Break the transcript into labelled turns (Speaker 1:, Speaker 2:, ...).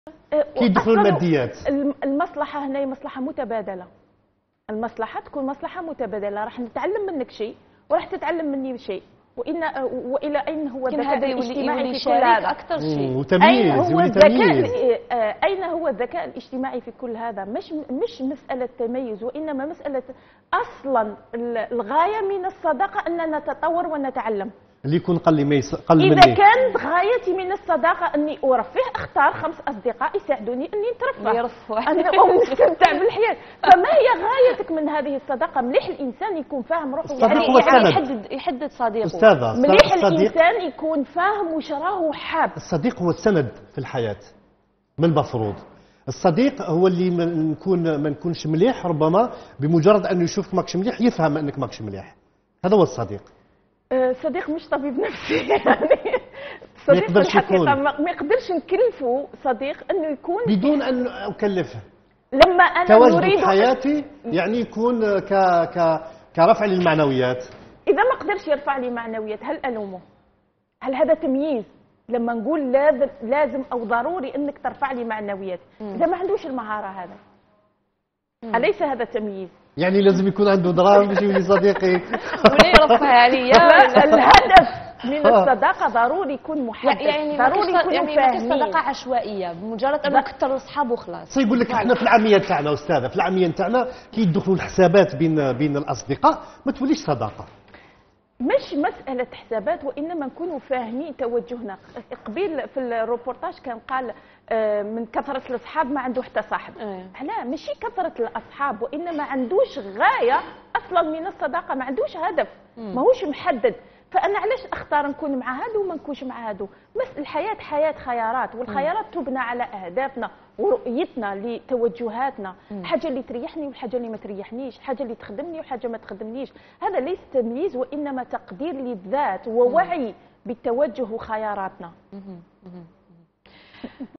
Speaker 1: كيدخلوا الماديات.
Speaker 2: المصلحه هنا مصلحه متبادله. المصلحه تكون مصلحه متبادله، راح نتعلم منك شيء وراح تتعلم مني شيء، والى اين هو الذكاء الاجتماعي في كل هذا؟
Speaker 3: اكثر شيء
Speaker 1: وتمييز
Speaker 2: اين هو الذكاء الاجتماعي في كل هذا؟ مش مساله تميز، وانما مساله اصلا الغايه من الصداقه ان نتطور ونتعلم.
Speaker 1: اللي يكون قل مني.
Speaker 2: إذا كانت غايتي من الصداقة أني أرفه، أختار 5 أصدقاء يساعدوني أني نترفه، أني نستمتع بالحياة. فما هي غايتك من هذه الصداقة؟ مليح الإنسان يكون فاهم روحه،
Speaker 3: يعني يحدد صديقه.
Speaker 1: أستاذة،
Speaker 2: مليح الإنسان يكون فاهم وش راه حاب.
Speaker 1: الصديق هو السند في الحياة من المفروض. الصديق هو اللي ما نكونش مليح، ربما بمجرد أنه يشوفك ماكش مليح يفهم أنك ماكش مليح. هذا هو الصديق.
Speaker 2: صديق مش طبيب نفسي يعني. صديق في الحقيقة ما يقدرش نكلفه صديق انه يكون
Speaker 1: بدون ان اكلفه.
Speaker 2: لما انا
Speaker 1: تواجد في حياتي يعني يكون كرفع للمعنويات.
Speaker 2: اذا ما قدرش يرفع لي معنويات هل الومه؟ هل هذا تمييز؟ لما نقول لازم او ضروري انك ترفع لي معنويات، اذا ما عندوش المهارة هذا أليس هذا تمييز؟
Speaker 1: يعني لازم يكون عنده دراهم باش يولي صديقي
Speaker 3: ولا يرفع عليا.
Speaker 2: الهدف من الصداقه ضروري يكون محدد،
Speaker 3: يعني
Speaker 2: ضروري يكونوا فاهمين.
Speaker 3: صداقه عشوائيه بمجرد انه كثر الاصحاب وخلاص.
Speaker 1: يقول لك احنا في العاميه تاعنا استاذه، في العاميه تاعنا كي يدخلوا الحسابات بين الاصدقاء ما توليش صداقه.
Speaker 2: مش مسألة حسابات، وإنما نكونوا فاهمين توجهنا. قبيل في الروبورتاج كان قال من كثرة الأصحاب ما عنده حتى صاحب. لا، ماشي كثرة الأصحاب، وإنما عندوش غاية أصلا من الصداقة، ما عندوش هدف، ماهوش محدد. فأنا علاش أختار نكون مع هادو وما نكونش مع هادو؟ بس الحياة حياة خيارات، والخيارات تبنى على أهدافنا ورؤيتنا لتوجهاتنا، حاجة اللي تريحني والحاجة اللي ما تريحنيش، حاجة اللي تخدمني وحاجة ما تخدمنيش. هذا ليس تمييز، وإنما تقدير للذات ووعي بالتوجه وخياراتنا.